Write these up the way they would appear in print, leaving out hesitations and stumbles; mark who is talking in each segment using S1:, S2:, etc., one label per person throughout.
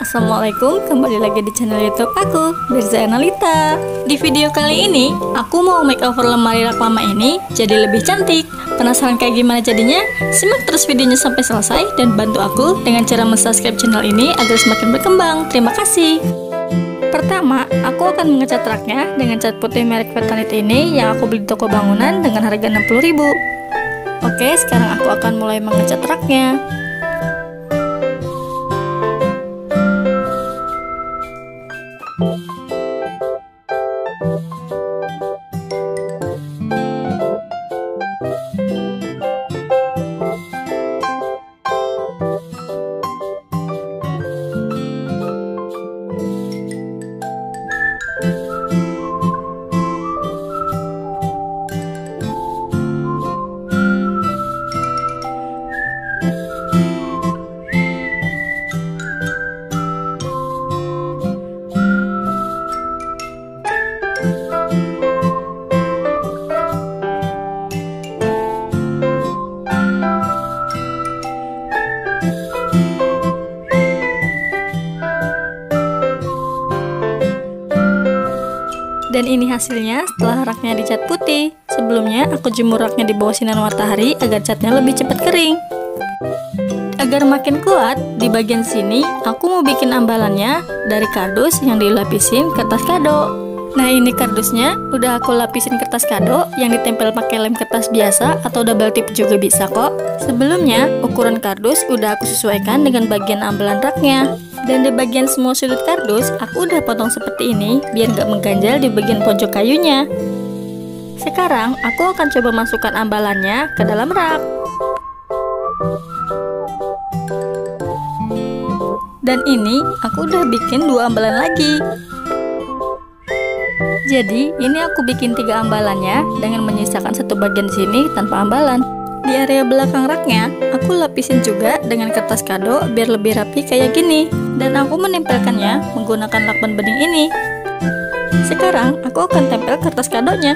S1: Assalamualaikum, kembali lagi di channel YouTube aku, Mirza Analita. Di video kali ini, aku mau makeover lemari rak lama ini jadi lebih cantik. Penasaran kayak gimana jadinya? Simak terus videonya sampai selesai dan bantu aku dengan cara subscribe channel ini agar semakin berkembang. Terima kasih. Pertama, aku akan mengecat raknya dengan cat putih merek Vetanit ini yang aku beli di toko bangunan dengan harga 60.000. Oke, sekarang aku akan mulai mengecat raknya. Dan ini hasilnya setelah raknya dicat putih. Sebelumnya aku jemur raknya di bawah sinar matahari agar catnya lebih cepat kering. Agar makin kuat, di bagian sini aku mau bikin ambalannya dari kardus yang dilapisin kertas kado. Nah, ini kardusnya udah aku lapisin kertas kado yang ditempel pakai lem kertas biasa atau double tip juga bisa kok. Sebelumnya, ukuran kardus udah aku sesuaikan dengan bagian ambalan raknya. Dan di bagian semua sudut kardus, aku udah potong seperti ini biar nggak mengganjal di bagian pojok kayunya. Sekarang, aku akan coba masukkan ambalannya ke dalam rak. Dan ini, aku udah bikin 2 ambalan lagi. Jadi, ini aku bikin 3 ambalannya dengan menyisakan 1 bagian sini tanpa ambalan. Di area belakang raknya, aku lapisin juga dengan kertas kado biar lebih rapi kayak gini. Dan aku menempelkannya menggunakan lakban bening ini. Sekarang, aku akan tempel kertas kadonya.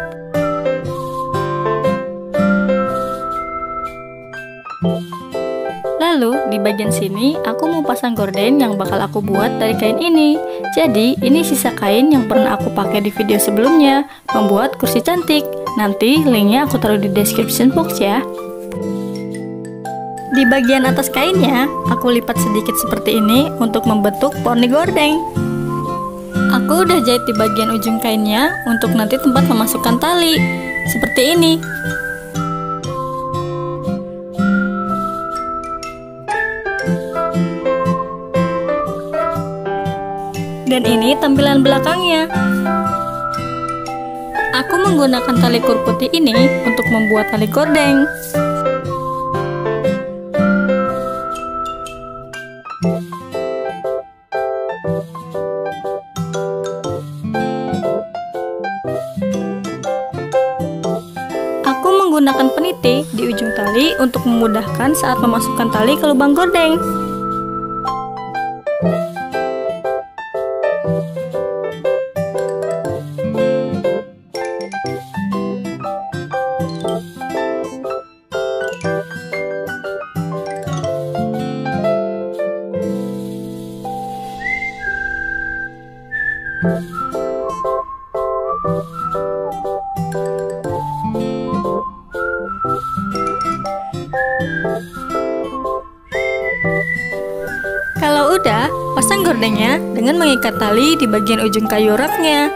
S1: Lalu, di bagian sini, aku mau pasang gorden yang bakal aku buat dari kain ini. Jadi, ini sisa kain yang pernah aku pakai di video sebelumnya, membuat kursi cantik. Nanti linknya aku taruh di description box ya. Di bagian atas kainnya, aku lipat sedikit seperti ini untuk membentuk poni gordeng. Aku udah jahit di bagian ujung kainnya untuk nanti tempat memasukkan tali. Seperti ini. Dan ini tampilan belakangnya. Aku menggunakan tali kur putih ini untuk membuat tali gordeng. Aku menggunakan peniti di ujung tali untuk memudahkan saat memasukkan tali ke lubang gordeng. Kalau udah, pasang gordengnya dengan mengikat tali di bagian ujung kayu raknya.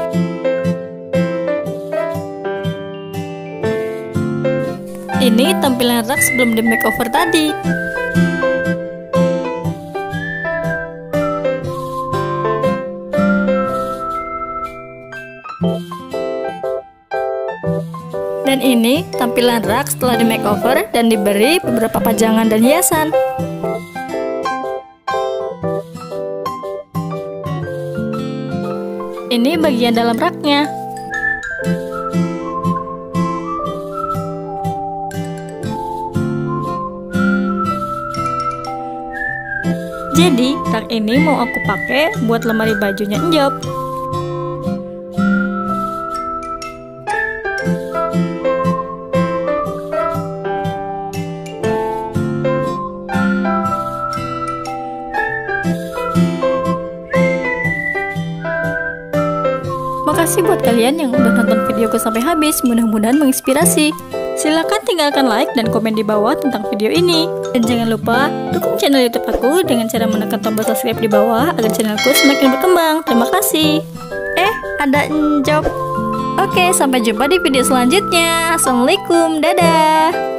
S1: Ini tampilan rak sebelum di makeover tadi. Dan ini tampilan rak setelah di makeover dan diberi beberapa pajangan dan hiasan. Ini bagian dalam raknya. Jadi, rak ini mau aku pakai buat lemari bajunya Enjop. Makasih buat kalian yang udah nonton videoku sampai habis, mudah-mudahan menginspirasi. Silahkan tinggalkan like dan komen di bawah tentang video ini. Dan jangan lupa dukung channel YouTube aku dengan cara menekan tombol subscribe di bawah agar channelku semakin berkembang. Terima kasih. Ada job. Oke, sampai jumpa di video selanjutnya. Assalamualaikum, dadah.